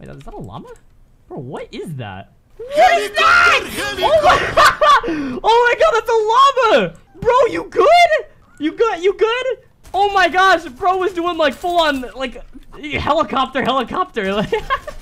Wait, is that a llama? Bro, what is that? What is that? Oh my god, that's a llama! Bro, you good? You good? You good? Oh my gosh, bro was doing like full on like helicopter.